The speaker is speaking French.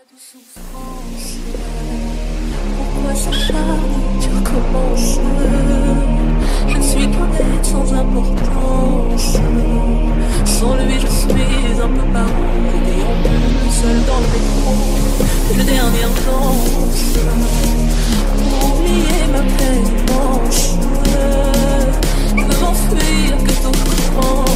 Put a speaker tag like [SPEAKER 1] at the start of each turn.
[SPEAKER 1] de souffrance. Pourquoi s'acharner, tu recommences? Je ne suis qu'un être sans importance. Sans lui, je suis un peu parent. Je déambule seul dans le métro. Une dernière danse pour oublier ma peine immense. Je veux m'enfuir que d'autres pensent.